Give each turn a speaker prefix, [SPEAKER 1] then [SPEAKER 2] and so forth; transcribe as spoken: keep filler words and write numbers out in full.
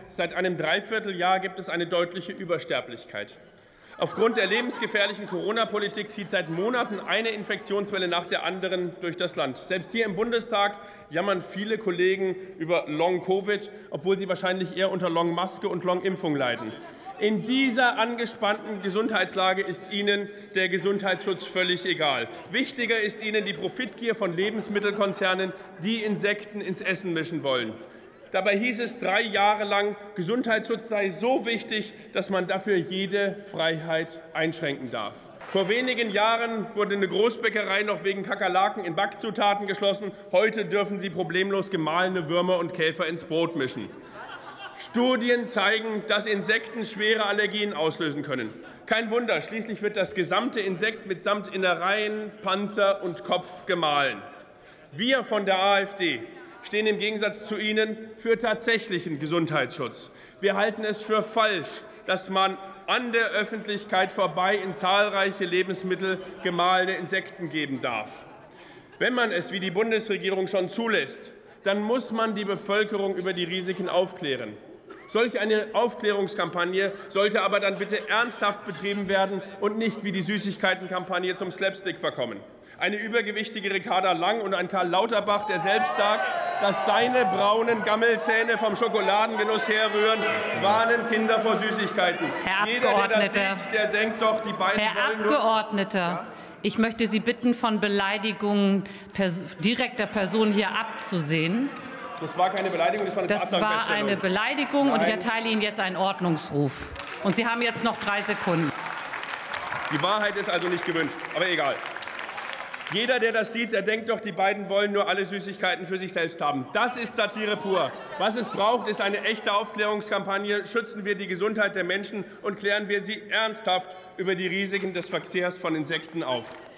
[SPEAKER 1] seit einem Dreivierteljahr gibt es eine deutliche Übersterblichkeit. Aufgrund der lebensgefährlichen Corona-Politik zieht seit Monaten eine Infektionswelle nach der anderen durch das Land. Selbst hier im Bundestag jammern viele Kollegen über Long-Covid, obwohl sie wahrscheinlich eher unter Long-Maske und Long-Impfung leiden. In dieser angespannten Gesundheitslage ist Ihnen der Gesundheitsschutz völlig egal. Wichtiger ist Ihnen die Profitgier von Lebensmittelkonzernen, die Insekten ins Essen mischen wollen. Dabei hieß es drei Jahre lang, Gesundheitsschutz sei so wichtig, dass man dafür jede Freiheit einschränken darf. Vor wenigen Jahren wurde eine Großbäckerei noch wegen Kakerlaken in Backzutaten geschlossen. Heute dürfen sie problemlos gemahlene Würmer und Käfer ins Brot mischen. Studien zeigen, dass Insekten schwere Allergien auslösen können. Kein Wunder, schließlich wird das gesamte Insekt mitsamt Innereien, Panzer und Kopf gemahlen. Wir von der AfD stehen im Gegensatz zu Ihnen für tatsächlichen Gesundheitsschutz. Wir halten es für falsch, dass man an der Öffentlichkeit vorbei in zahlreiche Lebensmittel gemahlene Insekten geben darf. Wenn man es wie die Bundesregierung schon zulässt, dann muss man die Bevölkerung über die Risiken aufklären. Solch eine Aufklärungskampagne sollte aber dann bitte ernsthaft betrieben werden und nicht wie die Süßigkeitenkampagne zum Slapstick verkommen. Eine übergewichtige Ricarda Lang und ein Karl Lauterbach, der selbst sagt, dass seine braunen Gammelzähne vom Schokoladengenuss herrühren, warnen Kinder vor Süßigkeiten.
[SPEAKER 2] Herr
[SPEAKER 1] Jeder, der das sieht, der denkt doch, die beiden
[SPEAKER 2] Herr
[SPEAKER 1] wollen
[SPEAKER 2] Abgeordneter, ja? Ich möchte Sie bitten, von Beleidigungen pers direkter Person hier abzusehen.
[SPEAKER 1] Das war keine Beleidigung, das war eine
[SPEAKER 2] Das war eine Beleidigung, Nein. Und ich erteile Ihnen jetzt einen Ordnungsruf. Und Sie haben jetzt noch drei Sekunden.
[SPEAKER 1] Die Wahrheit ist also nicht gewünscht, aber egal. Jeder, der das sieht, der denkt doch, die beiden wollen nur alle Süßigkeiten für sich selbst haben. Das ist Satire pur. Was es braucht, ist eine echte Aufklärungskampagne. Schützen wir die Gesundheit der Menschen und klären wir sie ernsthaft über die Risiken des Verkehrs von Insekten auf.